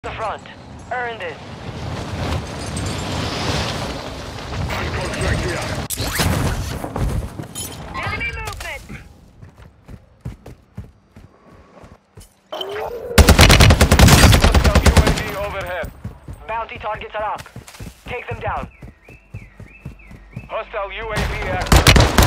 The front. Earn this. Contract here. Enemy movement! Hostile UAV overhead. Bounty targets are up. Take them down. Hostile UAV active.